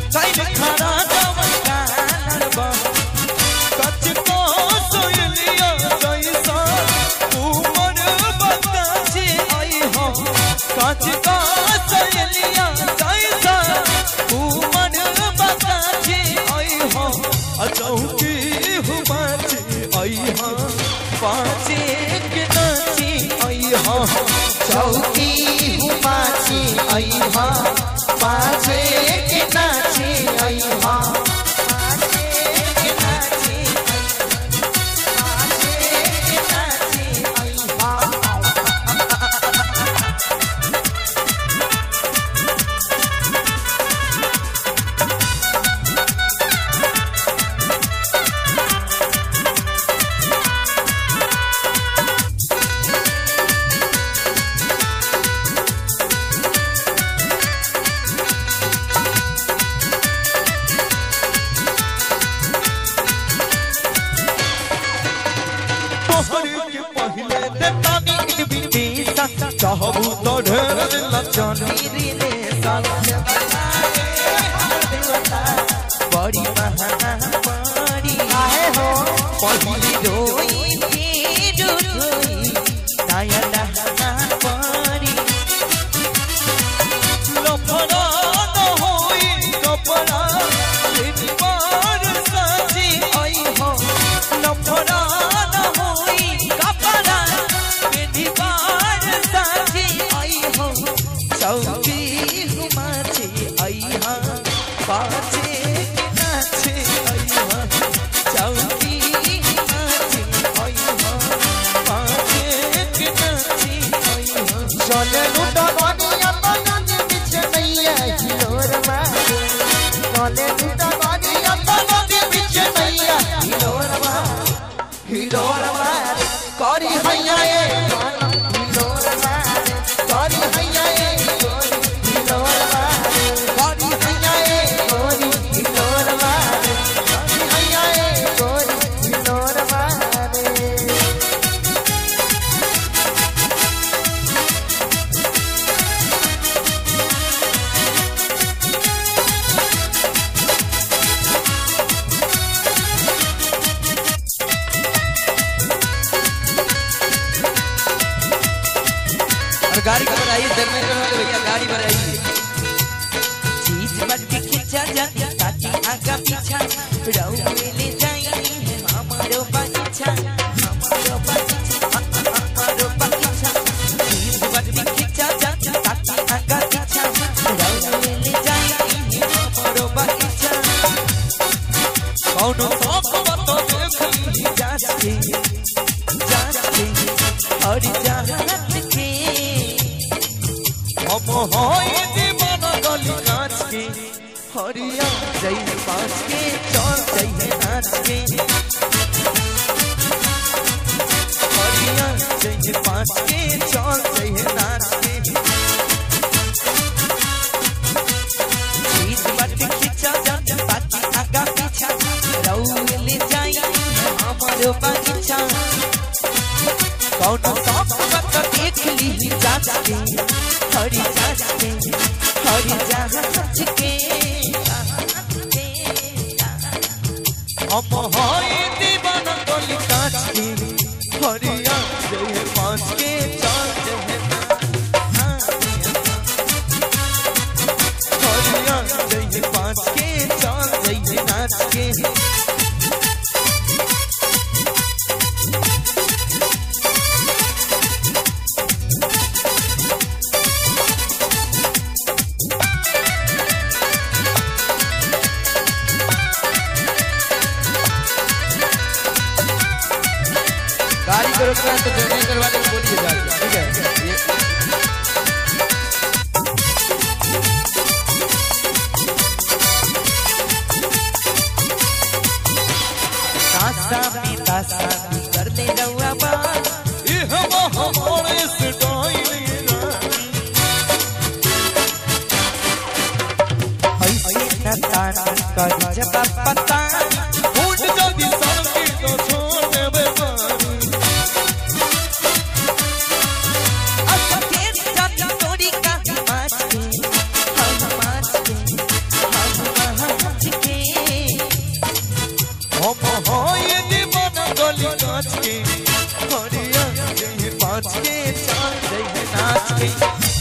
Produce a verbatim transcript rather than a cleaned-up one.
काइन खाना जवन कानबा कच को सोयलिया जैसा उमर बताचे आई हो कच को सोयलिया जैसा उमर बताचे आई हो चौकी हुमाचे आई हो पाचे के नाची आई हो चौकी हुमाचे आई हो पाचे के नाची आई हो पाचे के नाची पाचे के नाची आई हो के पहले देतानी इनविटेशन चाहबू तो ढेर दिल जानी रे बड़ी महामारी आए हो पहली रोई फिर रोई नया नहा पारी लफड़ा न होई कपड़ा एक बार साजी आई हो लफड़ा न होई कपड़ा एक बार साजी आई हो चौकी हुमाचे आई हा पाचे नाचे आई हा चौकी हुमाचे आई हा पाचे नाचे आई हा चले लूटा बानिया बानन बिच नैया हिलोर मारे चले लूटा बानिया बानन बिच नैया हिलोर मारे हिलोर मारे करी हैया ए हिलोर मारे करी हैया ए हिलोर मारे करी हैया ए हिलोर मारे करी हैया ए हिलोर मारे गाड़ी का बनाइए धर्मेंद्र वाले भैया गाड़ी बनाइए चीज बट के खिंचा जाती ताकि आगा पीछा राउ ले जाएंगे हमारो बगीचा हमारो बगीचा हमारो बगीचा चीज बट के खिंचा जाती ताकि आगा पीछा राउ ले जाएंगे हमारो बगीचा कौनो शौक बात देख ली जांच के जांच के और जांच के हम होई दीवाना गली कांच के हरिया जई पाँच के चल जई नाच के हरिया जई पाँच के चल जई नाच के चीज बट खिंचा जाता ताकि आगा पीछा रऊ ले जाई हमारो बगीचा कौनो शौक बात देख ली जांच के हरी जांच के हरी जांच के हम होई दीवाना गली कांच के हरिया जय पाँच के चाल जय हरिया जय पाँच के चाल जय नाच के गाड़ी को रोकना तो धर्मेंद्र वाले को बोलिए जाके ठीक है तासा में तासा में कर ले रउआ बा ये हवा हमारे से डाई ऐसे न तान कर जब पता उठ जल्दी सड़के तो छोड़ देबे कांच के हरिया जहे पाँच के चाल जहे नाच के